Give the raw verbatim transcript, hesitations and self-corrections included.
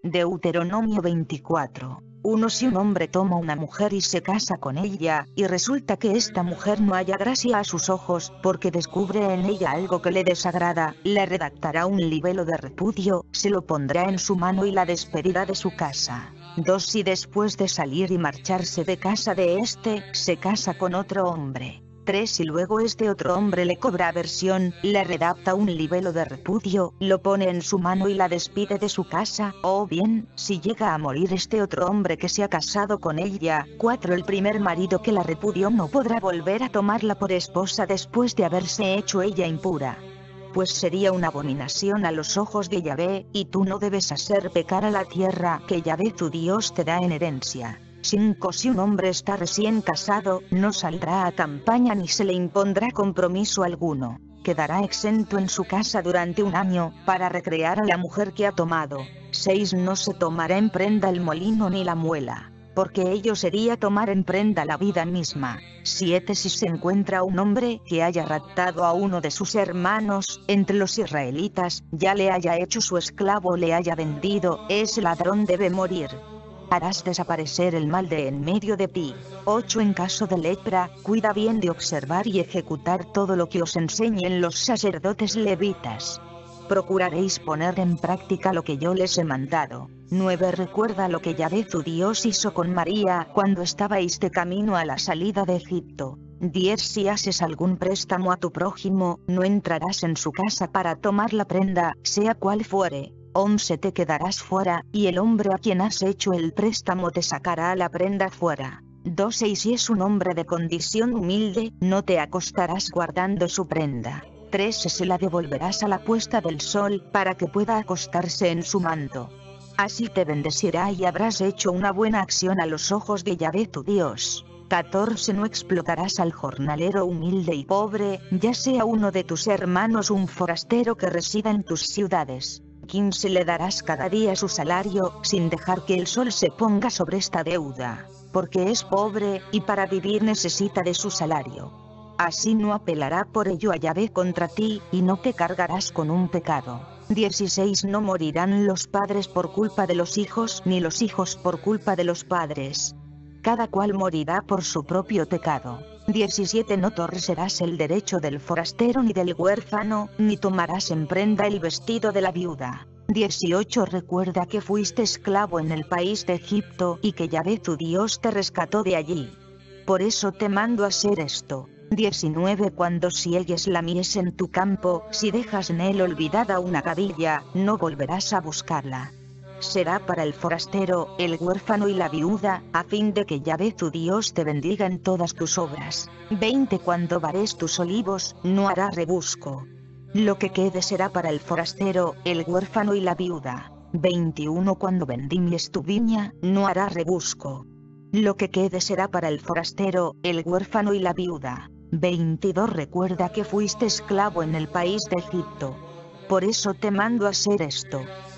Deuteronomio veinticuatro. uno Si un hombre toma una mujer y se casa con ella, y resulta que esta mujer no halla gracia a sus ojos, porque descubre en ella algo que le desagrada, le redactará un libelo de repudio, se lo pondrá en su mano y la despedirá de su casa. dos Si después de salir y marcharse de casa de éste, se casa con otro hombre. tres Si luego este otro hombre le cobra aversión, le redacta un libelo de repudio, lo pone en su mano y la despide de su casa, o bien, si llega a morir este otro hombre que se ha casado con ella. cuatro El primer marido que la repudió no podrá volver a tomarla por esposa después de haberse hecho ella impura, pues sería una abominación a los ojos de Yahvé, y tú no debes hacer pecar a la tierra que Yahvé tu Dios te da en herencia. cinco Si un hombre está recién casado, no saldrá a campaña ni se le impondrá compromiso alguno. Quedará exento en su casa durante un año, para recrear a la mujer que ha tomado. seis No se tomará en prenda el molino ni la muela, porque ello sería tomar en prenda la vida misma. siete Si se encuentra un hombre que haya raptado a uno de sus hermanos, entre los israelitas, ya le haya hecho su esclavo o le haya vendido, ese ladrón debe morir. Harás desaparecer el mal de en medio de ti. ocho En caso de lepra, cuida bien de observar y ejecutar todo lo que os enseñen los sacerdotes levitas. Procuraréis poner en práctica lo que yo les he mandado. nueve Recuerda lo que Yahvé tu Dios hizo con María cuando estabais de camino a la salida de Egipto. diez Si haces algún préstamo a tu prójimo, no entrarás en su casa para tomar la prenda, sea cual fuere. once Te quedarás fuera, y el hombre a quien has hecho el préstamo te sacará la prenda fuera. doce Y si es un hombre de condición humilde, no te acostarás guardando su prenda. trece Se la devolverás a la puesta del sol, para que pueda acostarse en su manto. Así te bendecirá y habrás hecho una buena acción a los ojos de Yahvé tu Dios. catorce No explotarás al jornalero humilde y pobre, ya sea uno de tus hermanos o un forastero que resida en tus ciudades. quince Le darás cada día su salario, sin dejar que el sol se ponga sobre esta deuda, porque es pobre, y para vivir necesita de su salario. Así no apelará por ello a Yahvé contra ti, y no te cargarás con un pecado. dieciséis No morirán los padres por culpa de los hijos, ni los hijos por culpa de los padres. Cada cual morirá por su propio pecado. diecisiete No torcerás el derecho del forastero ni del huérfano, ni tomarás en prenda el vestido de la viuda. dieciocho Recuerda que fuiste esclavo en el país de Egipto, y que Yahvé tu Dios te rescató de allí. Por eso te mando hacer esto. diecinueve Cuando siegues la mies en tu campo, si dejas en él olvidada una gavilla, no volverás a buscarla. Será para el forastero, el huérfano y la viuda, a fin de que Yahvé tu Dios te bendiga en todas tus obras. veinte Cuando vares tus olivos, no hará rebusco. Lo que quede será para el forastero, el huérfano y la viuda. veintiuno Cuando vendimies tu viña, no hará rebusco. Lo que quede será para el forastero, el huérfano y la viuda. veintidós Recuerda que fuiste esclavo en el país de Egipto. Por eso te mando hacer esto.